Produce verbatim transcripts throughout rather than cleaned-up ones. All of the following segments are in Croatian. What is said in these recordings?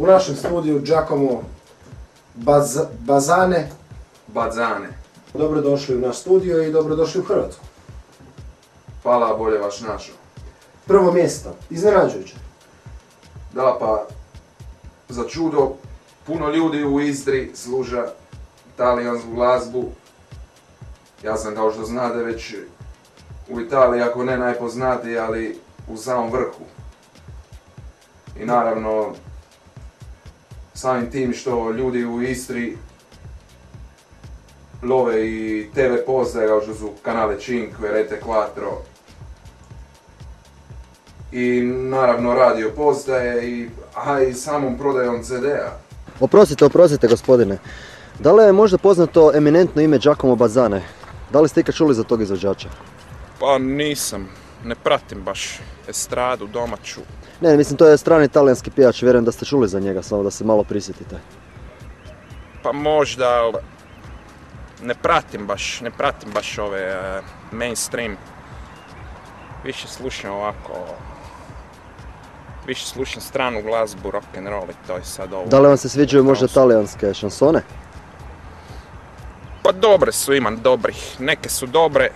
U našem studiju Giacomo Baz, Bazane. Bazane. Dobrodošli u naš studio i dobrodošli u Hrvatsku. Hvala, bolje vaš našao. Prvo mjesto, iznenađujuće. Da, pa za čudo puno ljudi u Istri služa talijansku glazbu. Ja sam, kao što znate, već u Italiji, ako ne najpoznatiji, ali u samom vrhu. I naravno, samim tim što ljudi u Istri love i te ve postaje, kao što su Canale cinque, Rete quattro, i naravno radio postaje, i, a i samom prodajom ce de a. Oprostite, oprostite gospodine. Da li je možda poznato eminentno ime Giacomo Bazane? Da li ste ikad čuli za tog izvođača? Pa nisam, ne pratim baš estradu domaću. Ne, mislim to je strani talijanski pjevač, vjerujem da ste čuli za njega, samo da se malo prisjetite. Pa možda, ali ne pratim baš, ne pratim baš ove uh, mainstream. Više slušam ovako, više slušam stranu glazbu, rock and roll i to je sad ovo. Da li vam se sviđaju možda talijanske šansone? Pa dobre su, imam dobrih. Neke su dobre,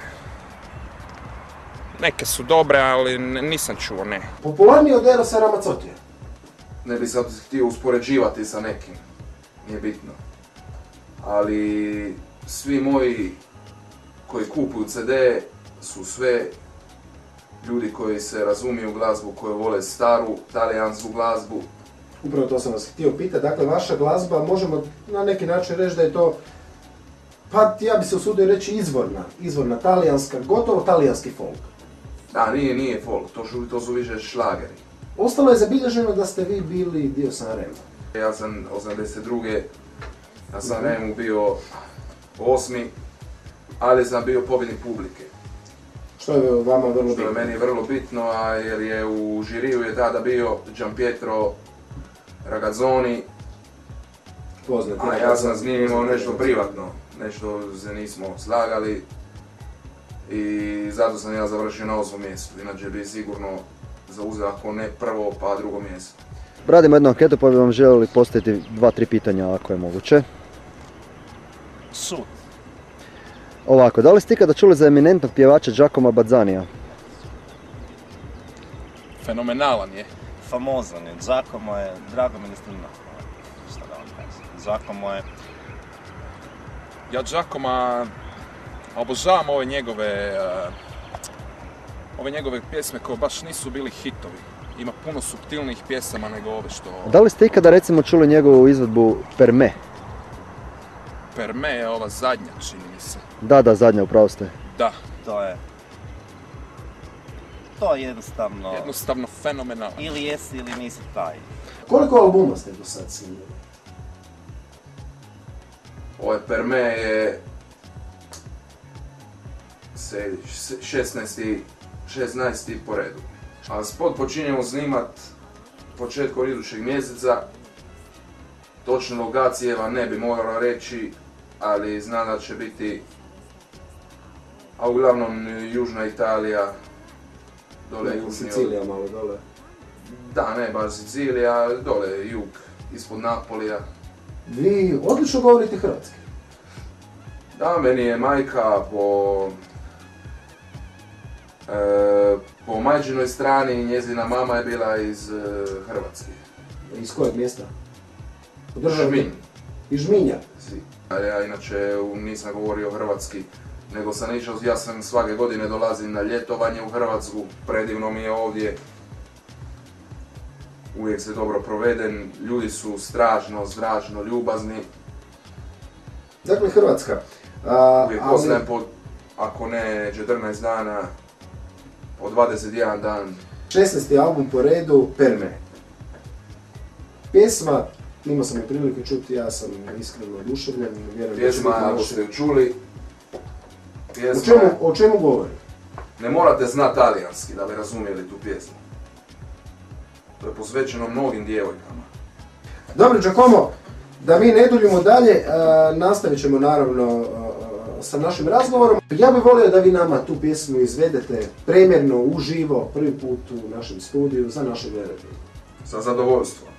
neke su dobre, ali nisam čuo, ne. Popularniji od Erosa Ramazzotija? Ne bi sad htio uspoređivati sa nekim, nije bitno. Ali svi moji koji kupuju ce de su sve ljudi koji se razumiju u glazbu, koji vole staru talijansku glazbu. Upravo to sam vas htio pitati. Dakle, vaša glazba, možemo na neki način reći da je to, pa ja bi se usudio reći izvorna, izvorna talijanska, gotovo talijanski folk. Da, nije, nije folk, to su, to su više šlageri. Ostalo je zabilježeno da ste vi bili dio Sanrema. Ja sam osamdeset druge na Sanremu bio osmi, ali sam bio pobjednik publike. Što je vama vrlo bitno? Što je meni vrlo bitno, a jer je u žiriju je tada bio Gianpietro Ragazzoni, Poznati. a ja sam s njim imao nešto privatno, nešto se nismo slagali i zato sam ja završio na osmom mjestu, inače bi sigurno zauzeo ako ne prvo pa drugo mjesto. Radimo jednu anketu pa bi vam željeli postaviti dva, tri pitanja ako je moguće. Sud. Ovako, da li ste ikada čuli za eminentnog pjevača Giacomo Bazanija? Fenomenalan je. Famozan je. Giacomo je, drago mi da ste na... Šta da vam kažem? Giacomo je... Ja Giacoma obožavam ove njegove, uh, ove njegove pjesme koje baš nisu bili hitovi. Ima puno suptilnih pjesama nego ove što... Da li ste ikada recimo čuli njegovu izvedbu Per me? Per me je ova zadnja, čini mi se. Da, da, zadnja, upravo ste. Da. To je... To je jednostavno... Jednostavno fenomenalno. Ili jesi ili nisi taj. Koliko albuma ste do sad snimili? Ovaj Per me je šesnaesti po redu. A spot počinjemo snimat početkom idućeg mjeseca. Točno lokacijeva ne bi morao reći, ali znam da će biti, a uglavnom južna Italija, dole južni... Sicilija malo dole. Da, ne baš Sicilija, dole jug, ispod Napolija. Vi odlično govorite hrvatski. Da, meni je majka po... E, po majčinoj strani, njezina mama je bila iz e, Hrvatske. Iz kojeg mjesta? Žminj. Iz Žminja? Ja inače nisam govorio hrvatski, nego sam išao, ja sam svake godine dolazim na ljetovanje u Hrvatsku, predivno mi je ovdje. Uvijek se dobro proveden, ljudi su strašno, strašno ljubazni. Dakle, Hrvatska. A, Uvijek ali... poznajem po, ako ne četrnaest dana, po dvadeset jedan dan. šesnaesti album po redu, Per me. Pjesma, imao sam i prilike čuti, ja sam iskreno oduševljen. Pjesma, ako ste ju čuli, pjesma... O čemu, o čemu govori? Ne morate znati talijanski da bi razumjeli tu pjesmu. To je posvećeno mnogim djevojkama. Dobro, Giacomo, da mi ne duljimo dalje, a, nastavit ćemo naravno a, sa našim razgovorom. Ja bih volio da vi nama tu pjesmu izvedete premjerno, uživo, prvi put u našem studiju za naše gledatelje. Sa zadovoljstvom.